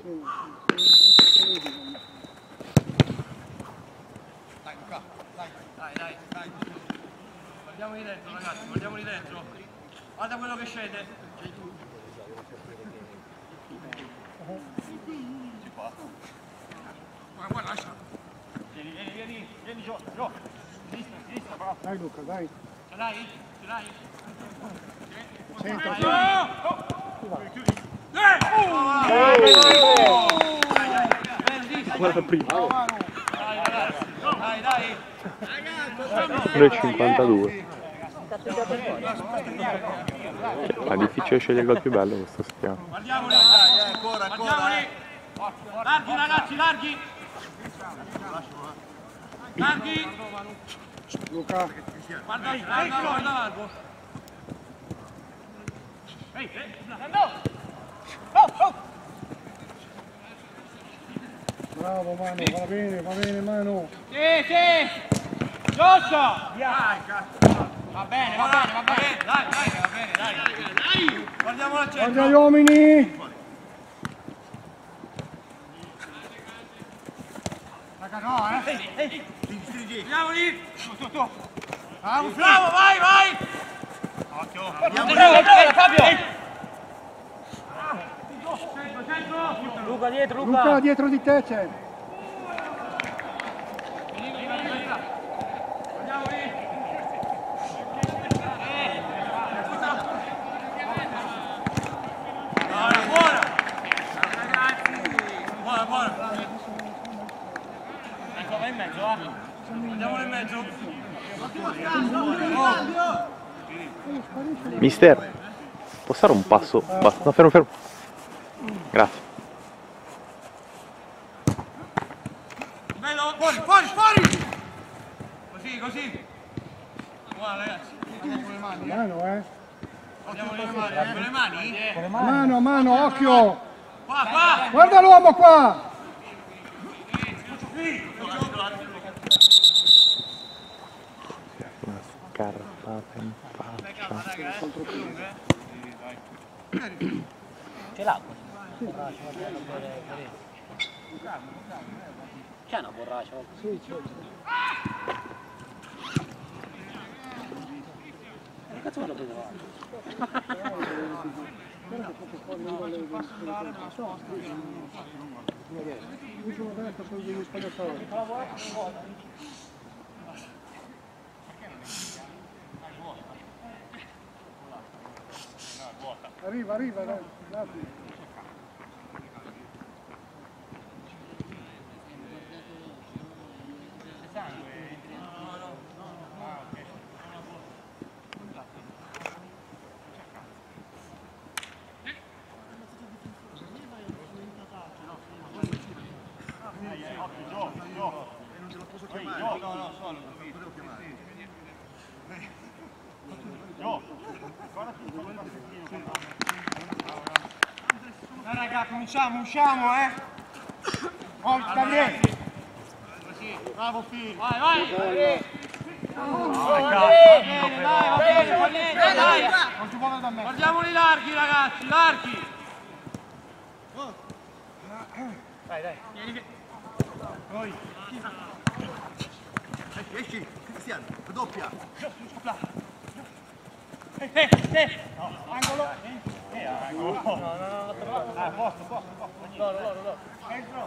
Dai Luca, dai. Guardiamoli dentro ragazzi, guardiamoli dentro. Guarda quello che scende. Si fa. Guarda, lascia. Vieni Gio. Sinistra, bravo. Dai Luca, dai. Ce l'hai? Centro. Guarda prima. Dai. 1,52. È difficile scegliere il gol più bello questa settimana. Guardiamoli. Guardiamoli. Larghi ragazzi, larghi. Luca. Guarda largo. Bravo Manu, va bene Manu. Sì. Giusto. Dai, cazzo. Va bene. Dai. Guardiamo al centro. Guarda gli uomini. Raga, no, Stringi. Andiamoli. Tu. Bravo, vai. Occhio. Fabio. Luca dietro, Luca dietro di te c'è. Guardiamoli. Buona. Ecco, vai in mezzo, Andiamolo in mezzo. Mister, può stare un passo? Basta, no, fermo. Grazie. Bello, fuori! Così! Buona ragazzi, andiamo con le mani. Mano, Andiamo con le mani? Mano, occhio! Qua! Guarda l'uomo qua! Una scarpata in faccia. Ce l'ha? C'è una borraccia? Sì, c'è. Che cazzo me lo prendo Arriva, dai. Raga, cominciamo, usciamo, Gabriele! Così, bravo Fili! Vai! Dai! Non ci vuole da me! Guardiamoli larghi, ragazzi, larghi! Dai! Noi! Esci, Cristiano, doppia! Angolo! Posto! Loro! Entro!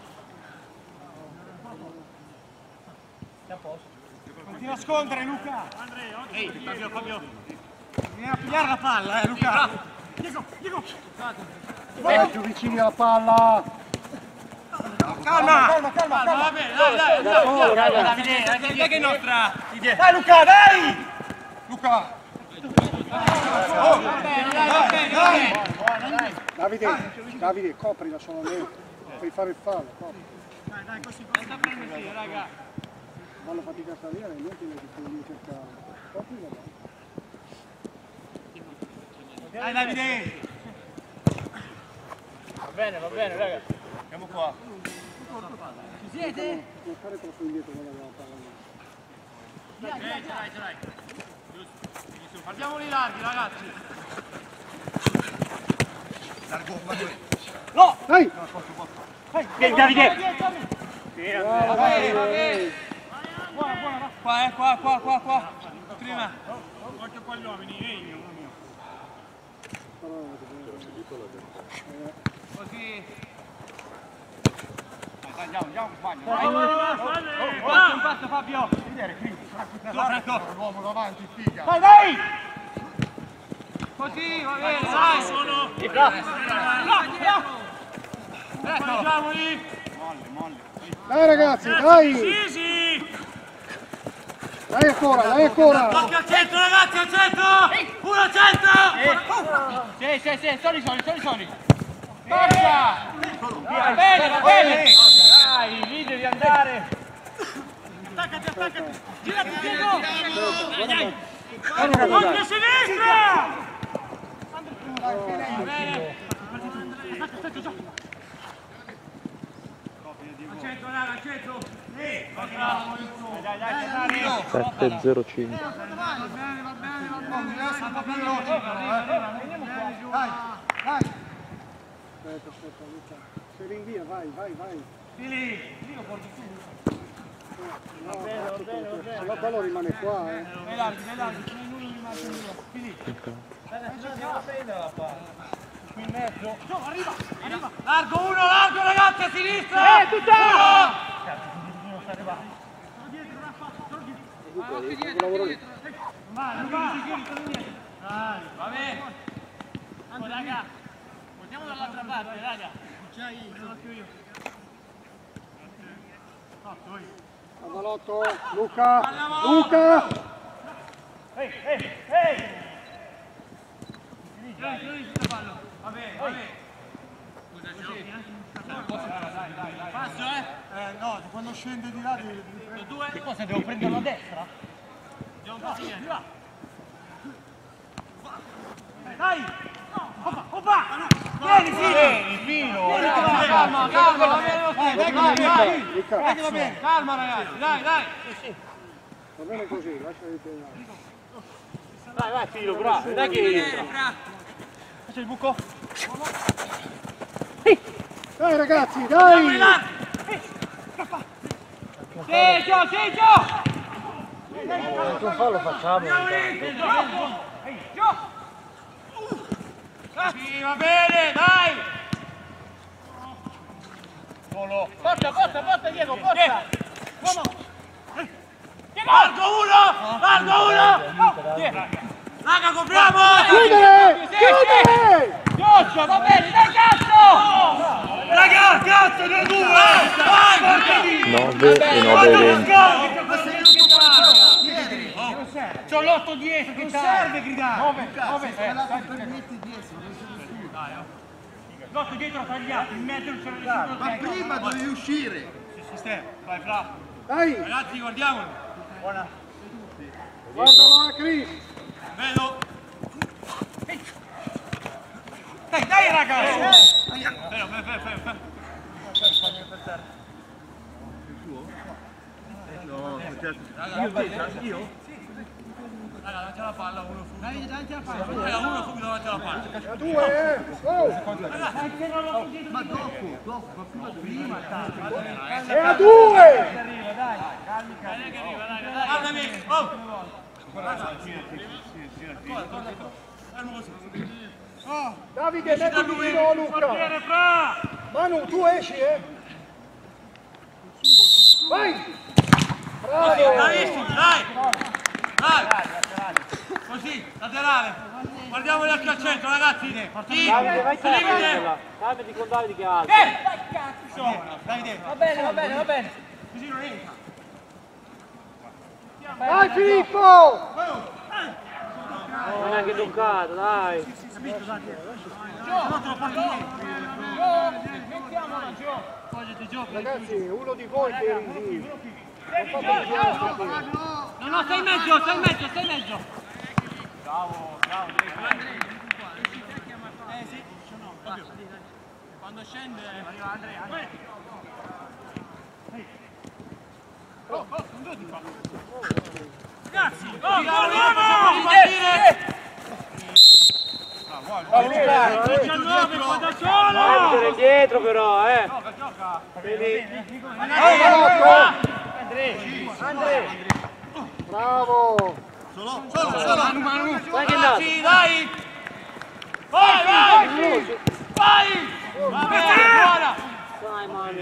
Sei a posto? Continua a scontrare, Luca! Ehi, Fabio! Vieni a pigliare la palla, Luca! Diego! Vai più vicini alla palla! Calma, va bene, dai, Davide, che è nostra idea. Dai Luca, dai! Luca! Davide, coprila solamente, puoi fare il fallo, copri. Dai, così, raga. Vanno fatica a salire, niente che puoi lì cercare. Coprila, Dai Davide! Va bene, raga. Siamo qua. Ci siete? Non fare troppo indietro quando abbiamo palla. Ce l'hai. Guardiamoli larghi, ragazzi. Largo, No! Dai! Vieni Davide! Bravo, vai! Buona, qua. Prima. Occhio qua gli uomini, Così. Dai, andiamo, sbaglio. Passa Fabio. Vedere qui. L'uomo davanti, figa! Dai! Così, va bene, dai! Sono! Mangiamoli! Molle. Dai ragazzi, dai! Sì! Dai ancora! Occhio al centro, ragazzi, al centro! Uno al centro! Sì, soli! Forza! Va bene! Dai, lì devi andare! Attaccati! Girati, Diego! Occhio a sinistra! Va bene! Al centro! Dai, 7-0-5. Dai! Aspetta, Luca. Se rinvia, vai. lì lo porti su. No, se no quello rimane qua, Vai larghi, non rimane lì. Qui in mezzo. Arriva! Largo ragazzi, a sinistra! Tutta! Non sta arrivando. lavoro lì. Va bene. Raga, portiamo dall'altra parte, raga. Non più io. Avalotto, Luca! Ehi! Va bene. Passo, No, quando scende di là devi Che cosa, devo prenderlo a destra? Dai! Oppa! Vieni, filo! Calma, va bene, calma ragazzi, dai! Va bene così, lasciali tenere. Vai, filo, bravo, dai che entra. Faccio il buco. Dai ragazzi, dai! Gio! Non fa lo facciamo. Sì, va bene, dai! Solo. Porta, Diego, porta! Largo uno! Raga, copriamo! Chiudere! Gioccio, va bene, dai cazzo! Raga, cazzo, ne due! Vai, 9 e 9-20. c'ho l'8 dietro, che serve gridare! 9. L'8 dietro tagliato, in mezzo non c'è nessuno. Ma prima dovevi uscire! Sistema, vai Fra. Dai! Ragazzi, guardiamolo. Buona. Guarda là, Cris! Vedo. Dai ragazzi! Fermo. Io? Raga, davanti alla palla, uno subito. Davanti alla palla. Raga, uno subito davanti alla palla. A due, Oh! Ma dopo, ma prima E a due! Arriva, dai. Calmi. Dai. Guardami. Fermo così. Davide, metti vicino Luca! Manu, tu esci, Vai! Bravo! Bravissimo, dai! Così, laterale. Guardiamo gli occhi al centro, ragazzi. Davide, vai limite. Davide con Davide che altro. Davide. Va bene. Così non entra. Vai Filippo! Non è neanche toccato, dai. Mettiamola, Gio. Ragazzi, uno di voi che rinvia. No, stai in mezzo. Bravo. Sì. Quando scende arriva Andrea. Non devo di qua. Ragazzi, guardiamo! 19, qua da solo! Dietro però, Gioca! Andrea! Bravo! Solo! Dai che è andato! Sì, dai! Vai! Va bene, buona! Dai Manu!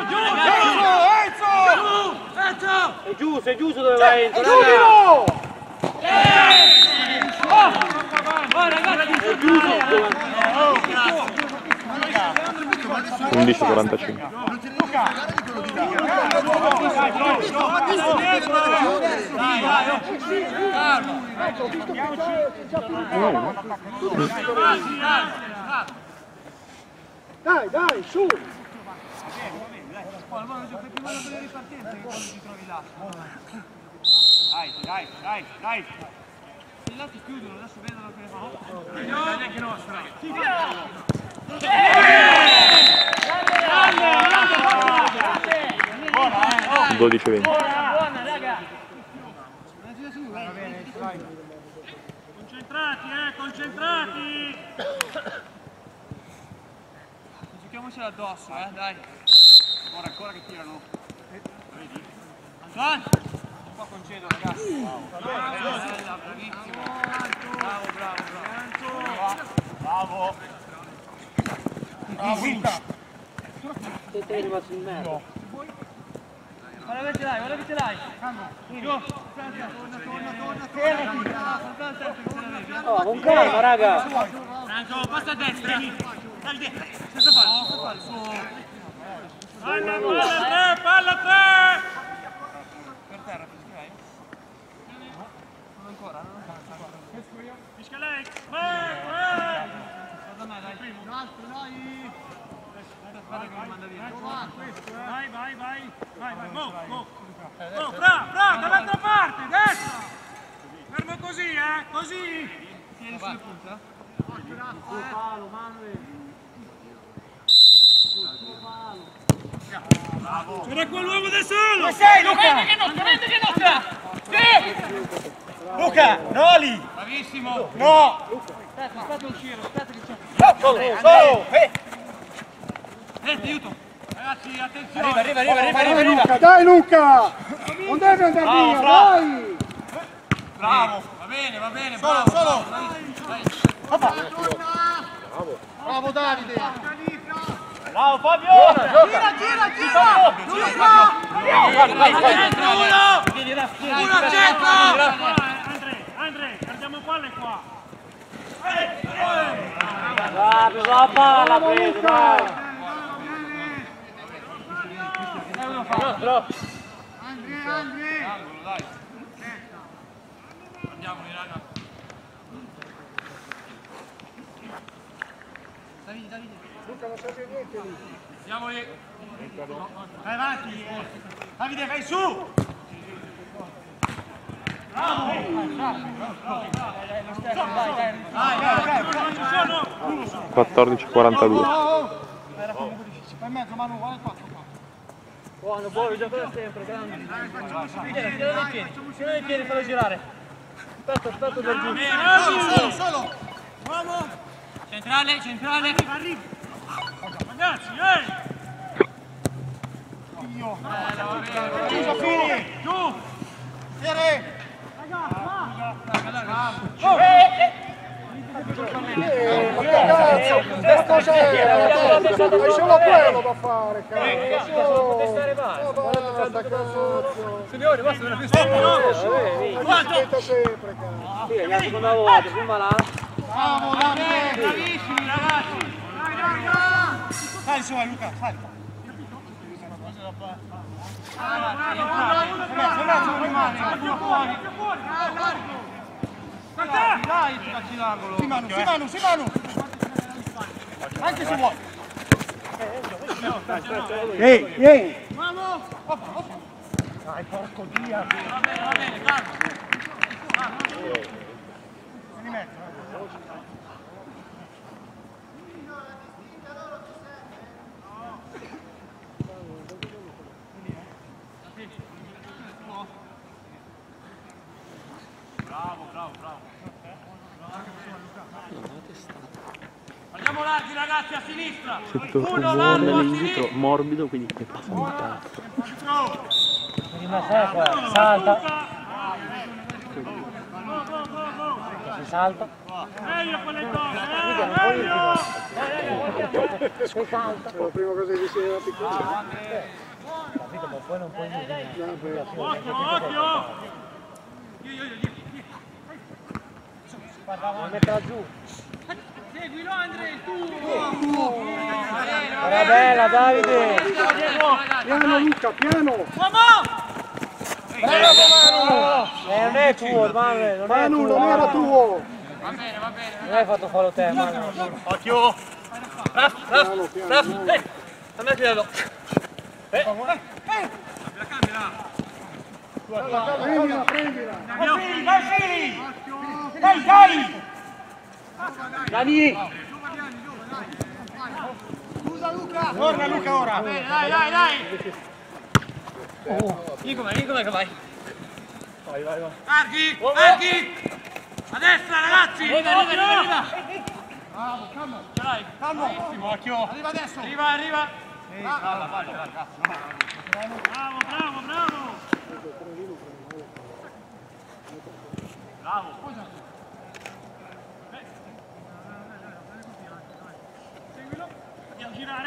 Enzo! Sei giusto dove va Enzo, raga! Giulio! È giusto! 11:45. Non ti devi fregare di quello di là. Ecco, visto che c'è già finito. Dai, su! Dai! I lati chiudono, adesso vedono che ne fa. Non è che nostra. 12:20. Buona raga! Concentrati! Giochiamocela addosso, dai. Ancora che tirano. Vedi? Antoine! Un po' concedo, ragazzi. Bravissimo. Bravo. Luca. Te sei rimasto in merda. Guarda che ce l'hai. Oh, con calma raga! Franco, passa a destra. Dai dietro. Senza fallo. Palla 3! Per terra, fischierai? Non ancora, Fischia lei! Guarda me, dai. Un altro, dai! Aspetta che mi manda via. Vai, go! Bravo, dall'altra parte, destra! Fermo così, così! Tieni sulle punte, Palo, Manuel! Bravo! C'era quell'uomo da solo! Dove sei, Luca? Prendi che nostra! Sì! Luca, no lì! Bravissimo! No! Aspetta uscire, aspetta che c'è... Solo! Ti aiuto! Ragazzi, attenzione! Arriva! Dai Luca! Non deve andare via, dai! Bravo! Va bene, solo! Bravo Davide! Bravo Fabio! Gira! Uno al centro! Andrea, andiamo palle qua! Bravo, la palla preso, dai! Andrea! Andiamoli, raga! Davide! Luca non serve niente lì. Andiamoli! Vai avanti! Davide, vai su! Bravo! Dai! 14:42. Fai in mezzo, Manu, guarda qua. Buono, gioca sempre, grande! Tieni dei piedi, fallo girare! Aspetta da giù! Solo! Uomo! Centrale! Arriva! Ragazzi, Giusto, fini! Giù! Raga! Ma che cazzo? Ma cos'era? Hai solo quello da fare, cazzo! Basta, cazzo! Signori, basta una festa! Aspetta sempre, cazzo! Sì, è la seconda volta, prima là! Bravo, Davide! Bravissimi ragazzi! Sali su, Luca, sali! Dai, facci l'angolo! Sì, Manu! Anche se vuoi! Ehi! Dai, porco dia! Va bene, calma! Vieni in mezzo, Bravo! Larghi ragazzi a sinistra. Sento il rumore dell'indietro morbido, quindi mi passa un cazzo. Salta. Si salta. Meglio quelle cose, Si salta. È la prima cosa che si era piccola. Capito, ma poi non puoi dire. occhio! Guarda, metterla giù. Seguilo Andrea, tu! Era bella, Davide. Piano Luca, piano! Bravo Manu! Non è tuo, Manuel, non è Manu, tuo. non era tuo! Va bene. Non hai fatto fallo te, Manuel. Occhio! Piano, piano. Dammi il piede! Prendila, prendila! Dai! Dani! Torna Luca ora! Dai! Vieni com'è che vai? Vai! Archi! A destra ragazzi! Arriva! Calmo! Occhio! Arriva adesso! Arriva! Bravo! Seguilo! Andiamo a girare!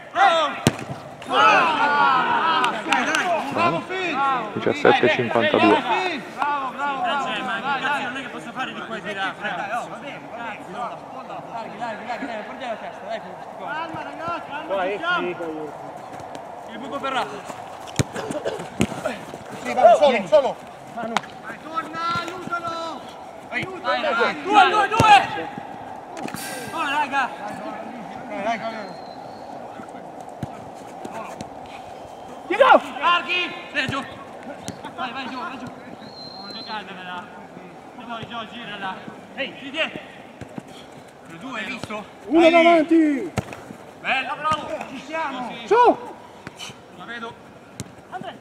Bravo. 17:52. Bravo! Ma ragazzi non è che posso fare di qua e di là! Larghi, prendi la testa, dai! Calma ragazzi! Il buco per là! Sì, vai, solo! Manu! Torna, aiutalo! Dai, due! Oh raga! Larghi! Giù! Vai giù! Giocatevela! E poi Gio, girala! Ehi, di dietro! Due, hai visto? Uno davanti! Bella, bravo! Ci siamo! Su! La vedo! Davide,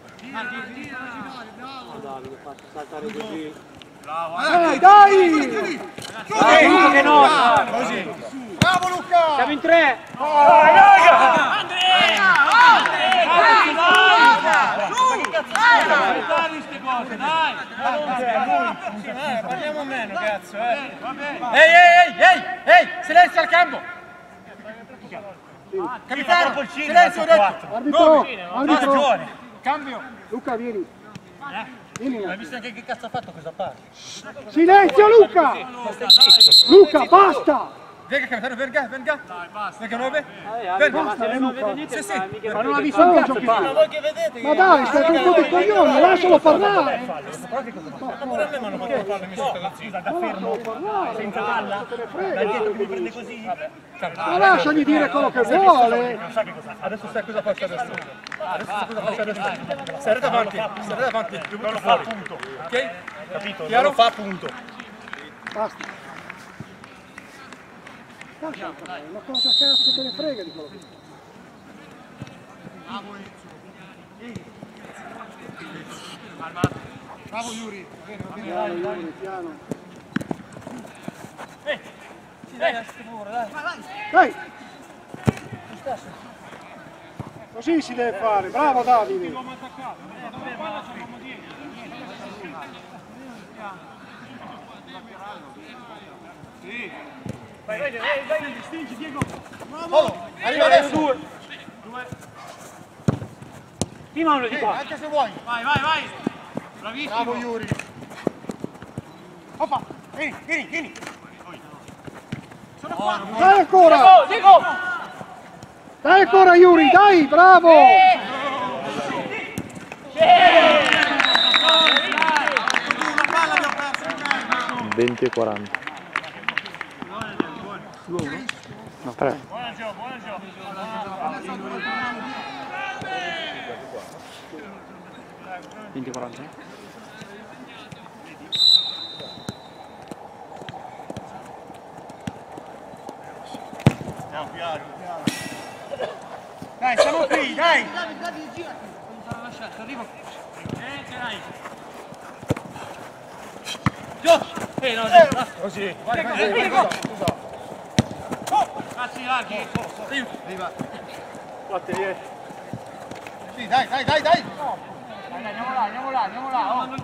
faccio saltare così. Bravo! Dai! Che no! Così! Bravo Luca! Siamo in 3! Dai! Parliamo meno, cazzo, Ehi! Silenzio al campo! Capitano, silenzio, ho detto! Arbitro! Cambio! Luca, vieni! Vieni! Hai visto anche che cazzo ha fatto questa parte? Silenzio Luca! Luca, basta! Venga, capitano, venga! Dai, basta! Venga, 9! Ma se non vede niente, Sì. Ma non ha visto un cazzo che fa! Ma dai, stai con tutti i coglioni, lascialo parlare! Pure a me mi hanno fatto farlo, mi sono stato scusa, da fermo, senza palla, da dietro mi prende così. Ma lasciagli dire quello che vuole! Adesso sai cosa faccio adesso? Stai davanti, non lo fa punto, ok? Capito? Non lo fa punto. Basta! Lascialo fare, ma cosa cazzo te ne frega di quello che fa? Bravo Yuri! Piano, Yuri, piano! Dai! Così si deve fare, bravo Davide! Vai, stringi Diego. Arriva adesso! Due. Timalo di qua! Anche se vuoi! Vai. Bravissimo. Bravo Yuri! Oppa, vieni. Sono qua. Dai ancora! Dai ancora Yuri, dai, bravo! 20:40. No, 3. Buona gioco. 20-40. Piano. Dai, siamo qui, dai! Arrivo. Dai. Giù! No, così. Vai. Ragazzi, larghi. Arriva. Guardate, Sì, dai. Dai, andiamo là. Oh.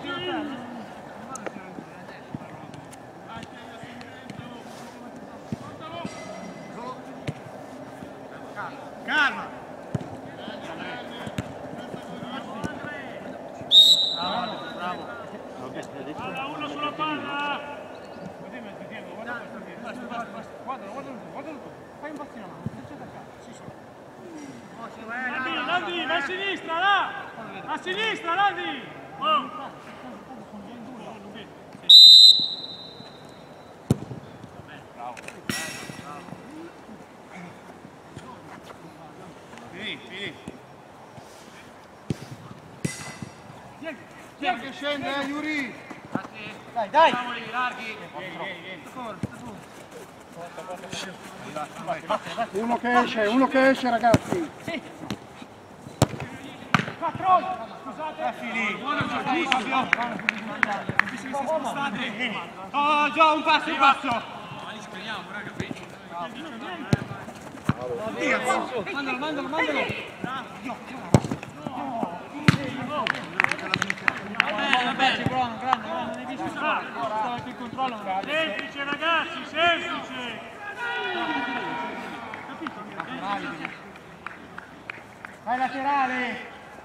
Calma. Bravo. Palla, uno sulla palla! Guardalo tu. Fai un passino avanti, non c'è da caso. Landi, va a sinistra, là! A sinistra, Landi! Oh! Fini. Tieni che scende, Yuri. Dai. Andiamoli, larghi! uno che esce ragazzi. Buono Oh, già un passo. Mandalo. Bene, buono, grande, non hai visto stava più in controllo. Semplice, ragazzi, semplice! Vai laterale.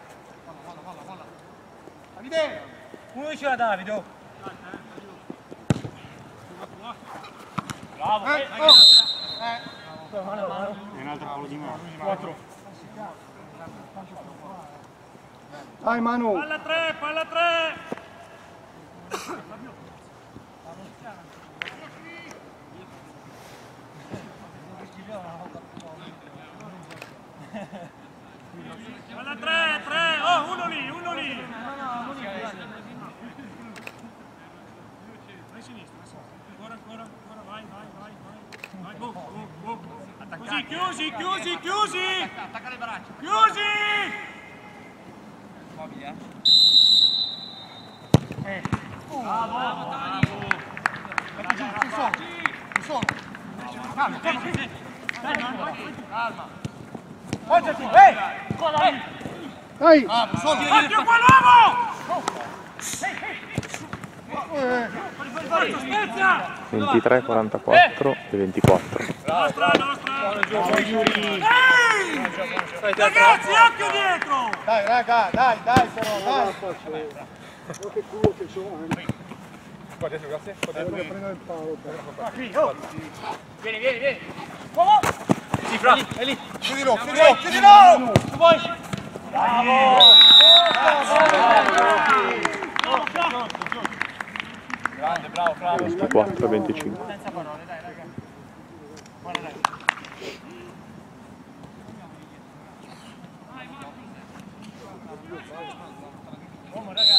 Davide. Uno vicino a Davide. Bravo! Un'altra palo di mano. 4. Dai Manu. Palla 3! Palla 3! Oh, uno lì! Vai sinistra, ancora, vai, go! Così, chiusi! Attacca le braccia. Chiusi! Bravo. Metti giù, in solo. Calma. Poggiati. Dai. Dai. Solo. Occhio qua l'uomo! Spezza! 23-44 e 24. Nostra! Ehi! Ragazzi, occhio dietro! Dai, raga, dai, però, dai. Che culo che c'ho. Voglio prendere il palo. Vieni. Sì, fra. È lì. Chiudilo. Tu vuoi? Bravo. Grande, bravo. 24 e 25. Senza parole, dai, raga. Guarda, dai. Uomo, raga.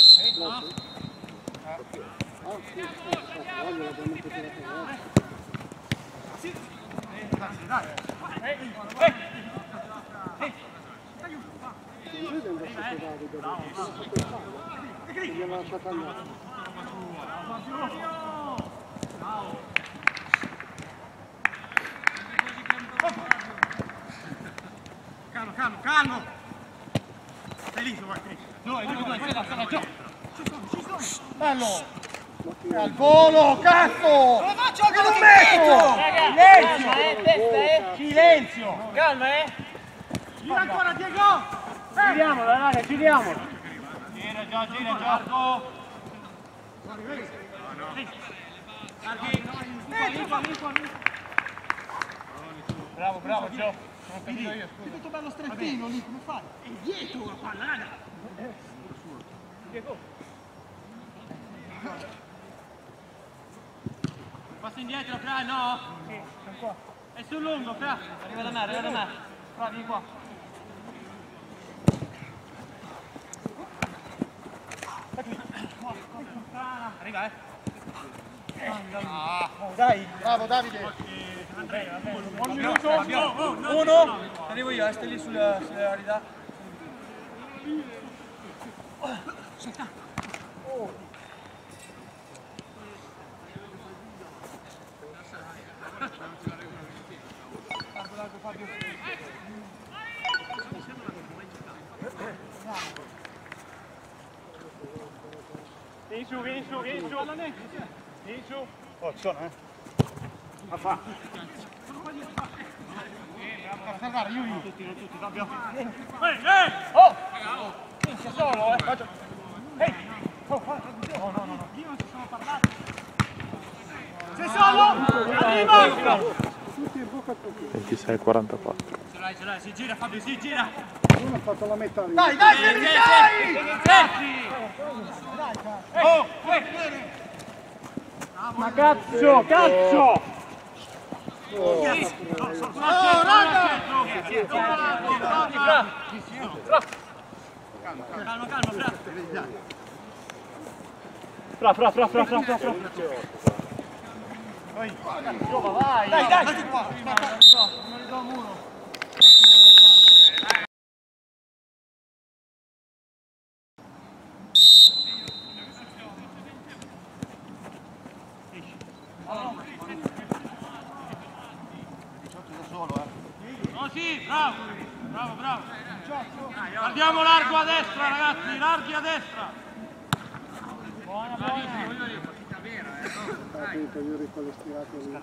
L'abbiamo lasciata andare. Calmo. Stai lì, vai. Bello. Al volo, cazzo. Lo faccio anche un metro. Silenzio. Calma, Gira ancora, Diego. Giriamola, raga, giriamola! Gira già. Bravo, Gio. Sono capito io, scusa. È tutto bello strettino lì, come fai? È dietro la palla, raga. Passa indietro, Fra, no? Sì, sono qua. È sul lungo, Fra. Arriva da me. Fra, vieni qua. Arriva, dai. Bravo, Davide. Un minuto. Uno. Arrivo io, stai lì sulla ridà. Vieni su, vieni su, vieni su. Vieni su. Oh, ci sono, Ma fa. A salvare, Yuri. Tutti, cambio. Oh! C'è solo, Faccio. Ehi! No. Io non ci sono parlato. Sei solo! Arriva! Tutti in bocca a tutti. 26-44. Ce l'hai, si gira Fabio, si gira. Uno ha fatto la metà di... Dai, Henry, dai! Oh, Ma cazzo, cazzo! Oh, raga! Fra. Dai, dai! Qua. Non li do un muro. Oh sì, bravo. Andiamo largo a destra, ragazzi, larghi a destra. Buona. Attento, Yuri, con le stirate lì.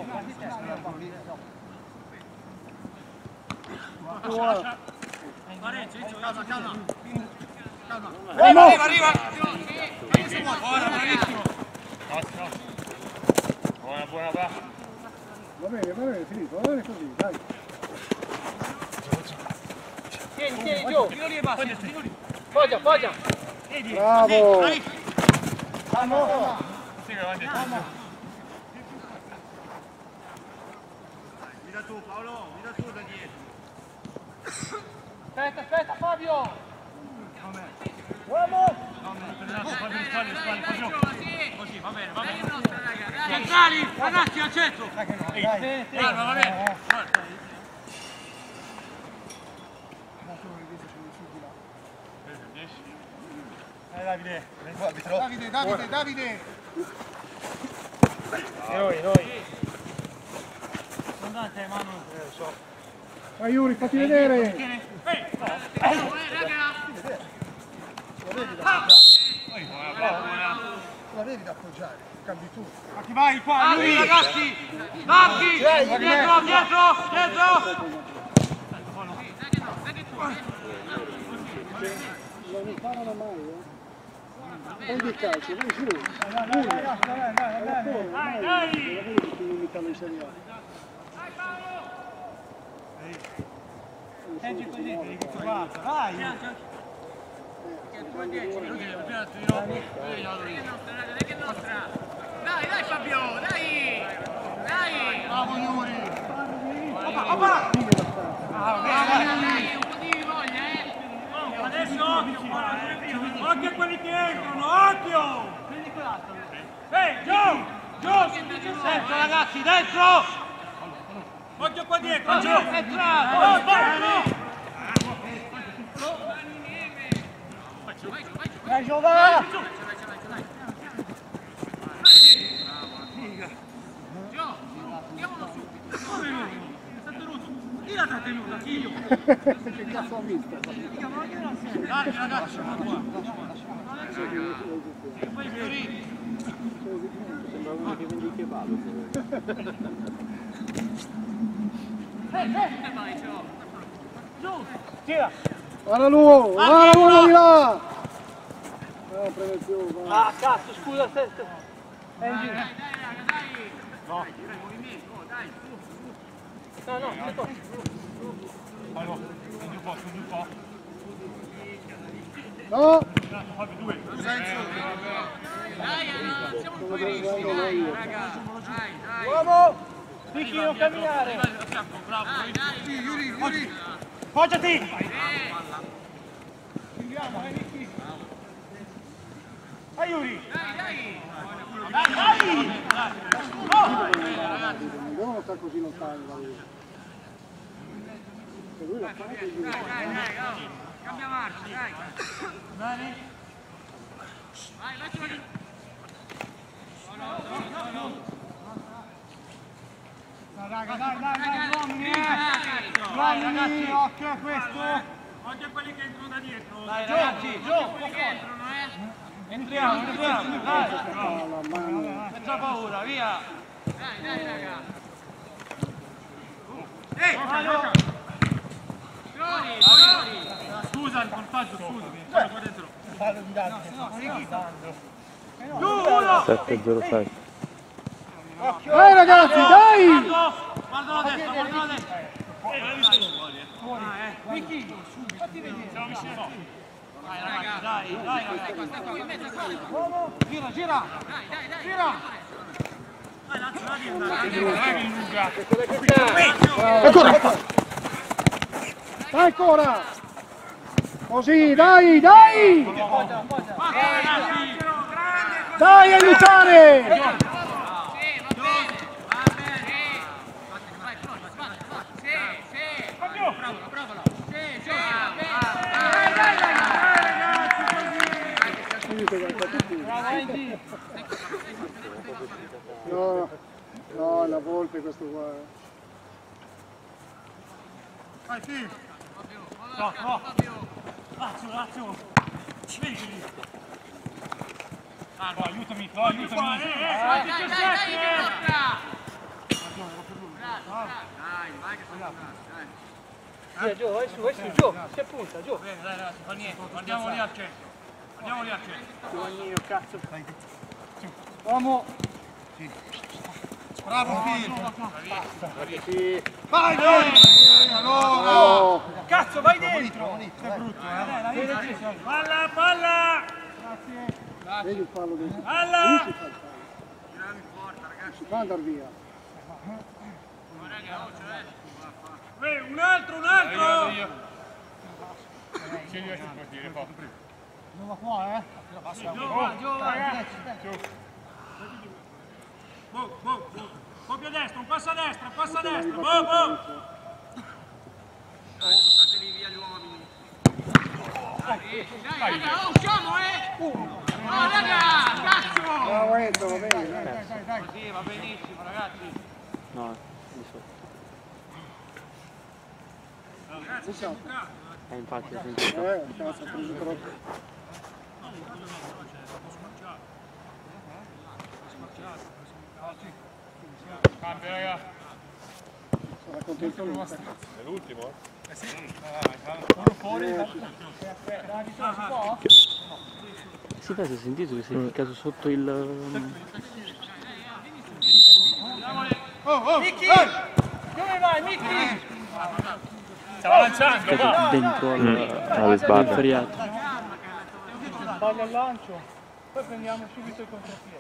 Arriva. Buona, bravissimo. Buona, bravo. Va bene, finito, va bene così, dai. Tieni, giù. Tiro lì e basta. Poggia. Bravo! Mira tu, Paolo, mira tu da dietro. Aspetta, Fabio! Fabio, così, va bene. Centrali, ragazzi, al centro. Calma, va bene. Davide! Noi. Andate, Manu. Vai Yuri, fatti vedere! La devi da appoggiare, cambi tu. Ma chi vai qua? Lui, ragazzi! Larghi! Dietro! Non imparano mai, Prendi il calcio, vai giù! Dai! Ti imitano in Serie A. Senti così, ti dico guarda, vai! Dai Fabio, dai! Bravo Yuri! Dai, un po' di voglia, Adesso occhio a quelli che entrano, occhio! Prendi quell'altro. Giù! Dentro ragazzi, dentro! Occhio qua dietro, giù! Vai Giova! Andiamolo subito. Chi l'ha trattenuta? Chi io? Che cazzo ha visto? Larghi ragazzi, qua. Sembra uno che vende i kebab. Tira! Guarda l'uomo di là! Prende più, vai. Ah, cazzo, scusa, aspetta. Dai, No. Dai, su. No, aspetta. Allora, prendi un po'. No! Fabio, due. Dai, siamo bravissimi, raga. Dai. Uomo! Picchi, non camminare! Bravo, Dai. Yuri! Poggiati! Vai, Yuri! Dai. Non devono stare così lontani da lui. Se lui la fa, Dai, cambia marcia, dai. Bene? Vai, vai. Raga, dai, uomini, occhio a questo! Occhio a quelli che entrano da dietro! Dai ragazzi, giù! Quelli che entrano, Entriamo, dai! Palla, mano. Senza paura, via! Dai, raga. Scusa il contagio, scusa. Qua dentro. Fallo di danno. 7-0-6. Dai ragazzi, dai! Guarda la destra, guarda la destra. L'hai visto fuori, Micchi, fatti vedere. Siamo vicino. Dai ragazzi, dai ragazzi. Stai qua in mezzo, qua. Gira! Dai. Gira! Dai, Lazio, dai, andare. Lunga. Ancora! Dai ancora! Così, dai! Dai, aiutare! Provalo. No, la volpe questo qua. Vai, sì. No. Lazio. Svegli. Ah, no, aiutami. Dai, vai che sono dai. Giù, vai su, giù, si appunta, giù. Bene, dai ragazzi, fa niente. Andiamo lì al centro. Giovannino, cazzo. Uomo. Bravo, Sì. Vai, No. Cazzo, vai dentro. Sei brutto, Palla. Vedi il fallo del... Palla. Lì si fa il fallo. Non si fa andare via. Un altro. Non va qua, Copia a destra, un passo a destra. Datevi via gli uomini. Dai, raga, usciamo, No, raga, cazzo! Bravo Enzo, va bene. Dai. Sì, va benissimo, ragazzi. No, di sotto. Infatti, ho sentito. Cazzo, ha preso troppo. Cambio, raga. Sarà contento lui. È l'ultimo? Sì, beh, si è sentito che si è ficcato sotto il... Micchi! Dove vai, Micchi? Stava lanciando, va! dentro alle al sbarre. feriato. Sbaglia il lancio, poi prendiamo subito il contropiede.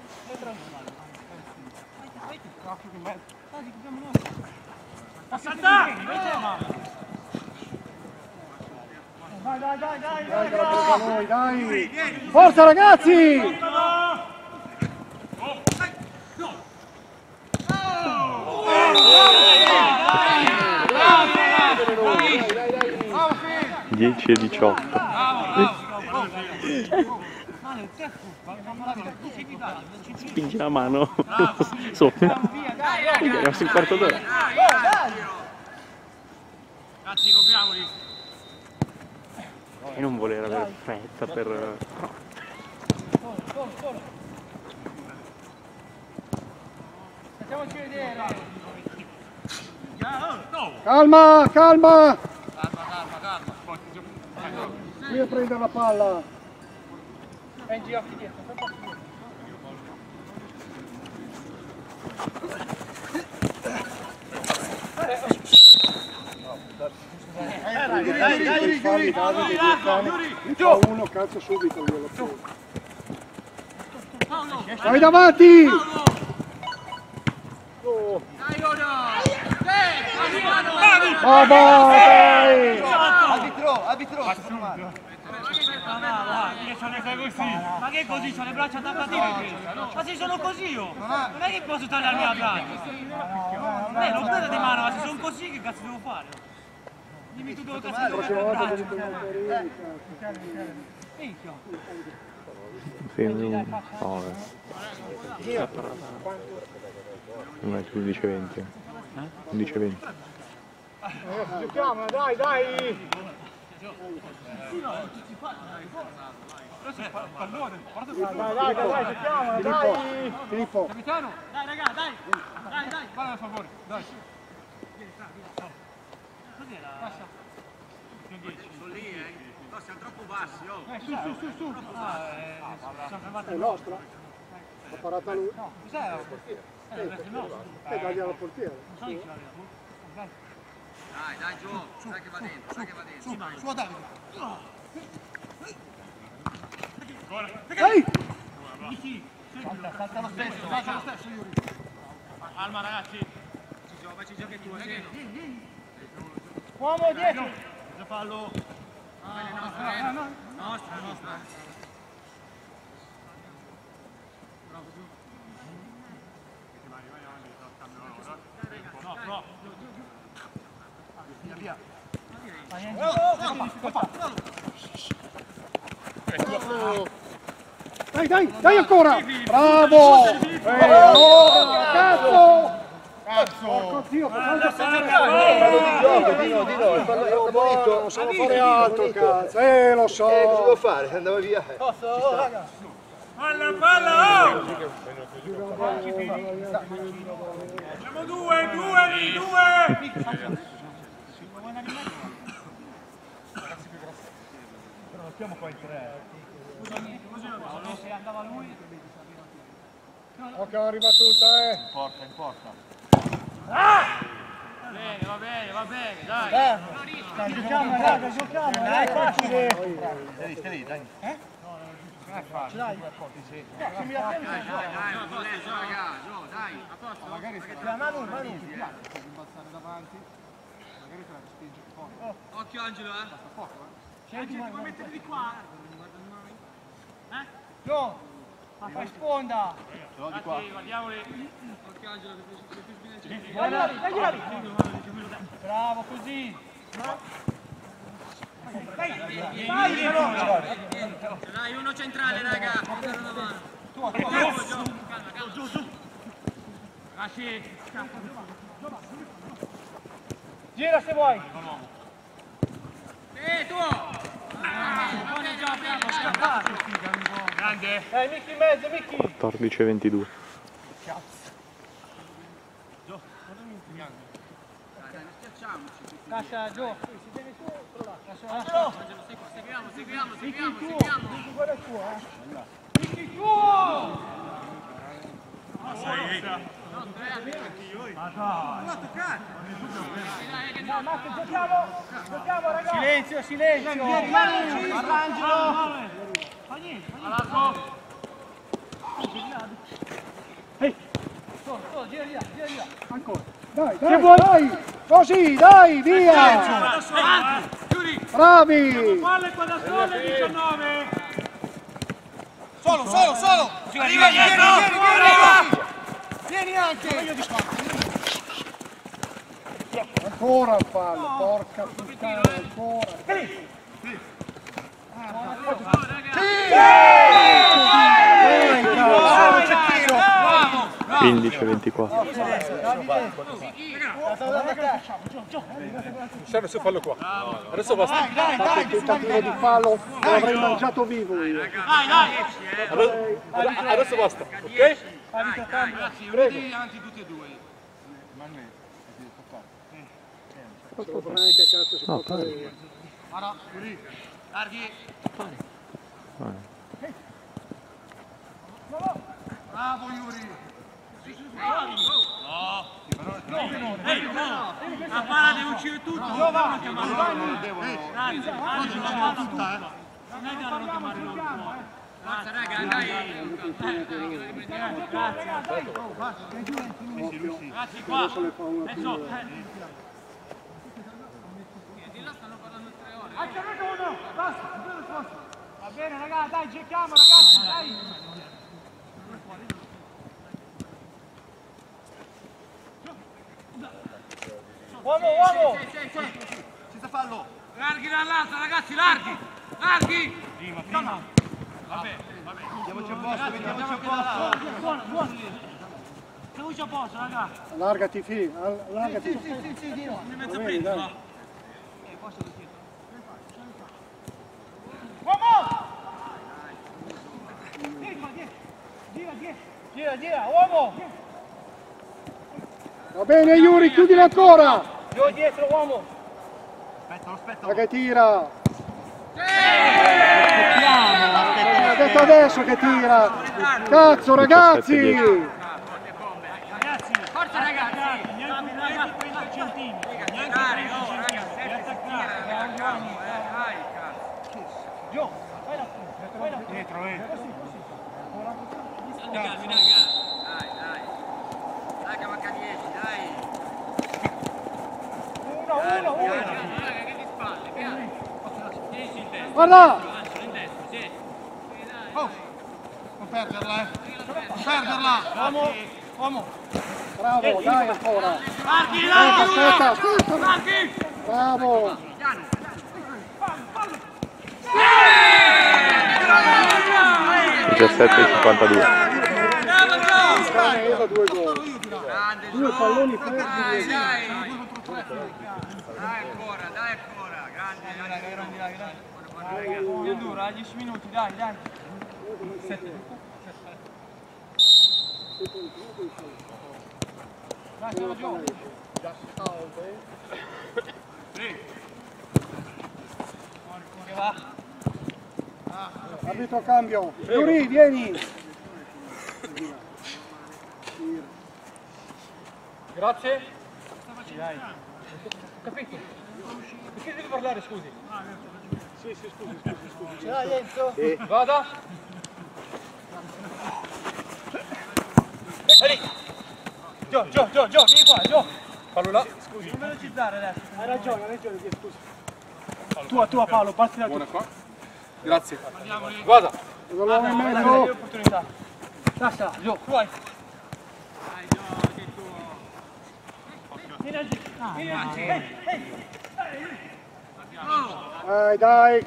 Salta! Dai, che la presa noi, dai! Forza ragazzi! Dai. 10-18. Spingi la mano sopra. Quindi era sul quarto d'ora. Ragazzi, copriamoli! E non voler avere fretta per... Facciamoci vedere. Calma! Calma! Qui a prendere la palla. Vai in ginocchio dietro. Fa uno, calcio subito glielo preso. Vai davanti! Dai, ora! Dai! Arbitro, ma che così? C'ho le braccia attaccate? Ma se sono così io! Non è che posso tagliarmi la braccia! Non prendo di mano, ma se sono così che cazzo devo fare? Dimmi tu dove cazzo devo fare il braccio! Minchia! Sì, no, non è su 11-20. 11-20. Giochiamo, dai, dai! Pallone, dai, giochiamo, dai! Filippo! Capitano! Dai, raga, dai! Dai! Palla a favore, dai! Cos'era? Sono lì, no, siamo troppo bassi, oh. Su! È nostra? L'ha parata lui? No, cos'era? Dagli alla portiera. Dai, Gio, sai che va dentro, sai che va dentro. Su, Davide! Dai! Salta lo stesso, Yuri! Alma, ragazzi! Ci giochi tu, Uomo dietro! Già fallo! Nostra. No! Via! Dai ancora! Bravo! Cazzo! Porco Dio, non so fare altro, cazzo! Lo so! Cosa devo fare? Andava via. Palla! Oh! Siamo due! Però non stiamo qua in tre. Se andava lui... Occhio alla ribattuta, In porta. Va bene, dai! Giochiamo, raga, giochiamo! Dai, facile! Stai lì, dai. Non è facile, Dai, dai, a posto? magari se Manu! rimbalzare davanti, magari te la spingi fuori. Occhio Angelo, Basta poco, Senti, puoi mettere di qua? No! Ma fai sponda! No, di qua. Guardiamoli! Occhio Angelo, che più spinge. Dai! Bravo, così! Dai, uno centrale, raga. Giù! Lasci! Gira se vuoi! Tu! Grande! Dai, Micchi in mezzo, Micchi! 14-22. Lascia Gio! Seguiamo. Guarda il tuo, Micchi tuo! Giochiamo ragazzi! Silenzio! Arrangelo! Fa niente! All'arco! Gira! Ancora! Dai! Così, dai, via! Bravi! Palle qua da sole, 19! Solo! Vieni anche! Ancora il fallo, porca puttana, ancora! 15-24. Adesso fallo qua. Adesso basta. Fate il tentativo di fallo, lo avrei mangiato vivo io. Adesso basta, ok? Ragazzi, uniti avanti tutti e due. Che cazzo si può fare? Guarda, lì. Larghi. Bravo Yuri. La palla deve uscire tutto! Non devono chiamare loro! Forza, raga, dai. Ragazzi, qua! Adesso! Di là stanno parlando 3 ore. Anche uno! Basta! Va bene ragazzi, dai, giochiamo ragazzi, dai! Uomo! Senza fallo. Larghi dall'altra, ragazzi, larghi! No! Vabbè! Mettiamoci a posto, Buono! Siamoci a posto, raga! Allargati, allargati. Sì, Dio. In mezzo a prendere, va! Gira, uomo! Va bene Yuri, chiudila ancora! Giù, dietro, uomo! Ma che tira! Ha detto adesso che tira! Cazzo ragazzi! Forza ragazzi! Neanche un 20 centimetri. Giù, vai là. Dietro, Dai, che manca 10, dai! Uno. Che di spalle, piano! 10 in testa! Guarda! In testa, sì! Oh! Non perderla, Non perderla! Uomo! Bravo, dai ancora! Marchi, Aspetta! Marchi! Bravo! 17,52. Era 2 gol! 2 palloni persi! Dai ancora, grande! Più duro, 10 minuti, dai! 7. Dai, siamo giù! Che va? Arbitro cambio! Yuri, vieni! Grazie. Dai. Ho capito. Perché devi parlare, scusi? Sì, scusi. Ce l'hai Enzo? Sì. Vada. Vieni. Gio, vieni qua, Gio. Fallo là. Scusi. Non velocizzare adesso. Hai ragione, scusi. Tua Paolo, passi da tu. Buona qua. Grazie. Guarda. L'uomo in Dai, mezzo! opportunità. Lascia, Gio, tu vai. Dai!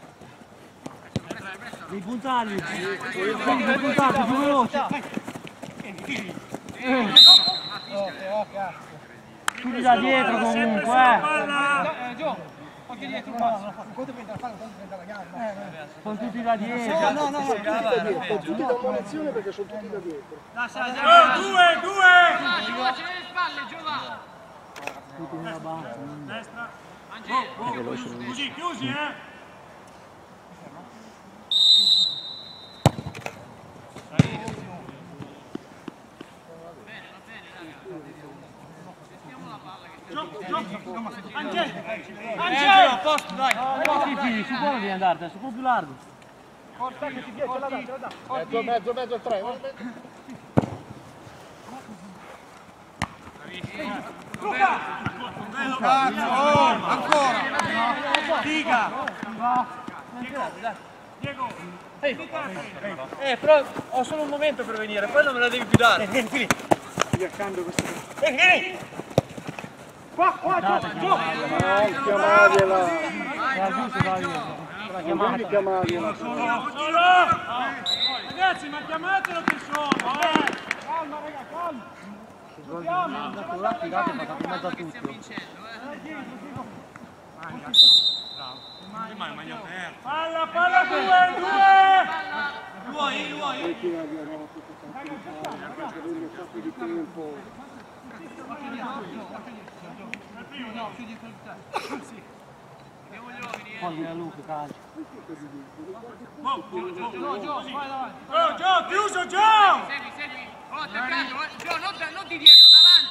Devi puntarli. Devi puntarli, più veloce. Chiudi da dietro comunque. Gio, occhio dietro. Sono tutti da dietro. No, tutti da munizione perché sono tutti da dietro. Due! Ce l'hai le spalle, Giova! Destra. Chiusi, Angelo, a posto, dai. Sì, su quello devi andare, su quello più largo. Forza che ti dietro, mezzo, 3. Luca! Ancora! Diga! Diego! Però ho solo un momento per venire, poi non me la devi più dare. Vieni! Ti accambio questo. Vieni! Qua, giù! Non chiamargliela! Non devi chiamargliela! Ragazzi, ma chiamatelo che sono, Calma, raga, calma! Palla, due! Vuoi? Poi tira via, no, tutto fatto avere fatto di tempo. Poi a Luca, calcio. Gio, chiuso, Gio! Segui! Oh, attaccato! Gio, non di dietro,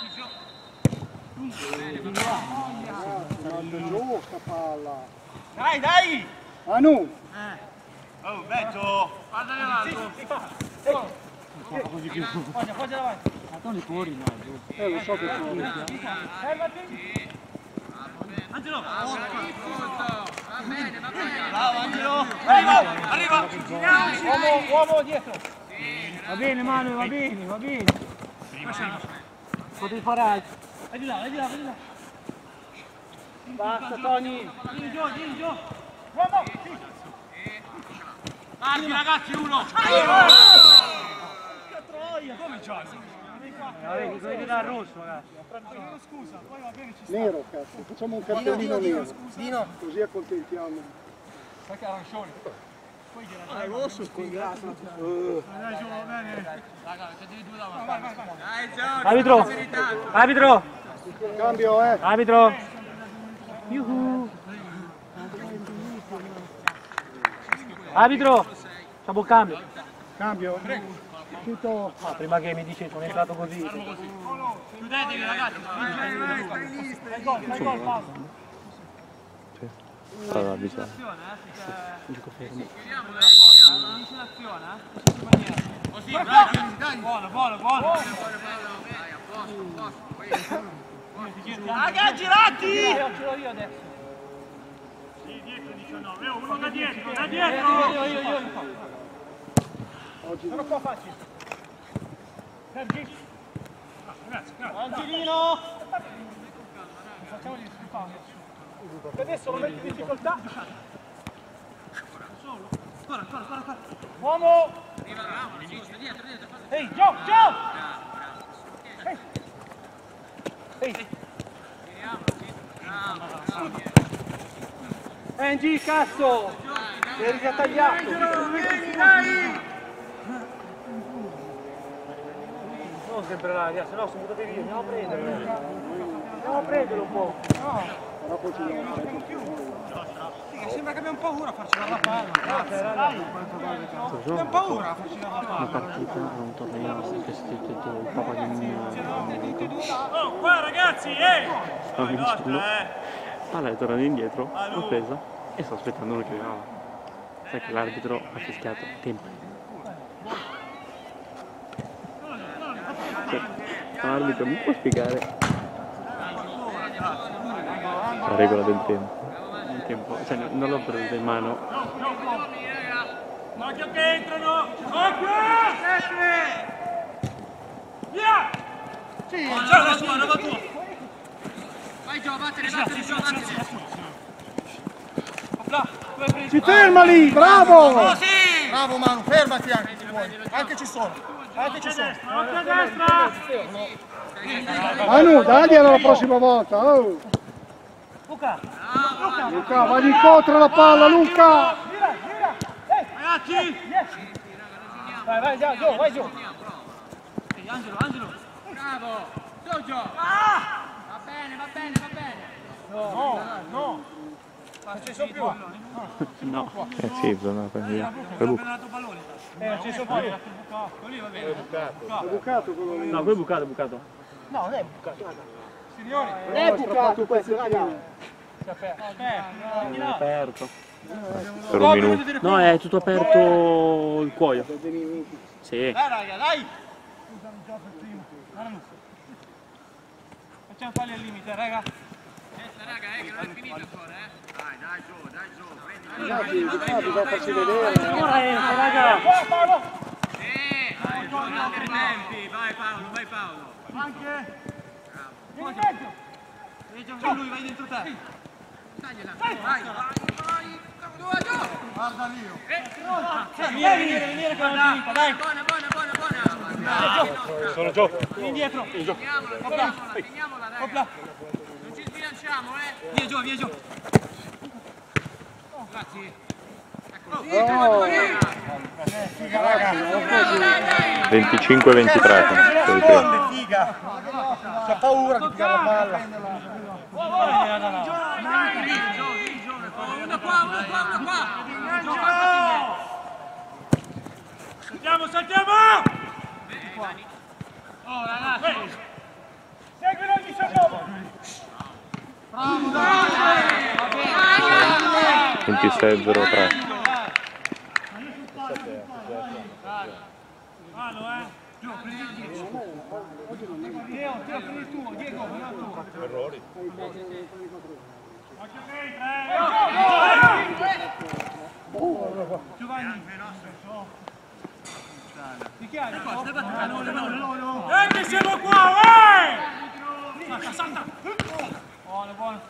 davanti, Gio! Manda giù sta palla. Dai! Anu! Oh, Beto! Guarda l'altro! Foggia davanti! Lo so che fuori. Fermati! Angelo! Va bene! Bravo Angelo! Arriva! Uomo dietro! Va bene, Manu, va bene. Potevi fare altro. Vai di là. Basta Tony! Vieni giù! Uomo! Marchi ragazzi, uno! Troia! Come giochi? Vedi là il rosso ragazzi. Scusa, poi va bene, ci sta. Nero, cazzo. Facciamo un cartellino nero. Così accontentiamo. Sai che arancioni? Arbitro! Arbitro! Cambio, Arbitro! Yuhu! Arbitro! Facciamo un cambio! Cambio. Tutto. Ah, prima che mi dice sono entrato così. Chiudetevi ragazzi. Fai gol, Paolo. Allora, bisogna. Chiudiamo l'azione, così, dai. Buono. Raga, girati! Ce l'ho io adesso. Sì, dietro 19. Uno da dietro, da dietro! Io. Sono qua facile. Sergi. Grazie. Angelino! Facciamogli il spawn. Adesso lo metti in difficoltà. Corra. Uomo! Dietro. Ehi, gioco! Ehi! Angie, cazzo! Eri già tagliato! Non sempre là, se no sono buttati via, andiamo a prenderlo un po'. Sembra che abbiamo paura a farci la palla. Abbiamo paura a farci la palla. Una partita, un torneo gestito il papà di Oh, qua ragazzi, stavo vincendo. Palla è tornata indietro, l'ho presa e sto aspettando uno che arrivava. Sai che l'arbitro ha fischiato tempo. L'arbitro mi può spiegare la regola del tempo? Il tempo, cioè non l'ho preso in mano. occhio che entrano! Occhio! Via! Sì, la tua. Vai Gio, vattene. Si ferma lì, bravo! Sì! Bravo Manu, fermati anche se vuoi. Anche ci sono. Occhio a destra! Manu, dagliela la prossima volta. Oh. Luca, vai incontro alla palla, Luca! Gira! Ragazzi! Vai, Gio, vai Gio! Angelo! Bravo! Giorgio! Va bene! No! Non ci sono più. No, sì, bisogna prendere per Luca. Non ci sono più. È bucato quello lì. No, quello è bucato. No, non è bucato. Signori, Non è bucato questo, raga. È aperto. Per un minuto. No, è tutto aperto il cuoio. Sì. Dai raga, dai! Facciamo falli al limite, raga. Raga, che non è finito ancora, Dai Gio, Ragazzi, bisogna farci vedere. Ora entra, raga. Paolo! Vai tempi, vai Paolo. Anche! Vieni in mezzo! Lui, vai dentro te. Tagliela, vai. Gio! guarda lì. Venire con la finita, dai! Buona. Sono gioco. Vieni indietro! Teniamola, raga. Non ci sbilanciamo, Via Gio. Grazie. 25-23. Figa. C'ha paura di tirare la palla. Una qua. Saltiamo! Oh ragazzi. Seguilo il 19! 26-03. Fallo, Giù, prendi il 10. Teo, prendi il tuo, Diego, prendi il tuo. Errori. Occhio che entra, Giovanni. Di chi hai? Che siamo qua, Salta! Buono.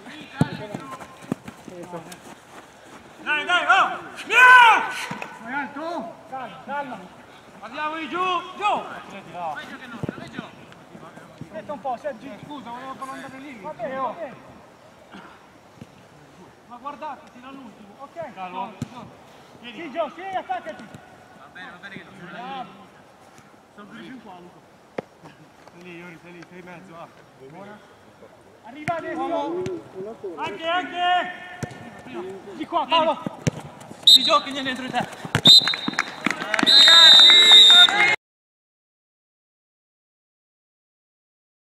Dai, oh! Via! Vai alto. Calma. Andiamo giù! Vai Gio. Aspetta un po', Sergi. Scusa, volevo far andare lì. Va bene. Ma guardate, fino all'ultimo. Ok. Calmo. Sì, Gio, sì, attaccati. Va bene che non Sono più qua, Luca. Sei lì, Iori, sei lì, sei in mezzo, va. Buona. Arriva adesso. Anche. Di qua, Paolo. Si giochi dentro di te. Ragazzi!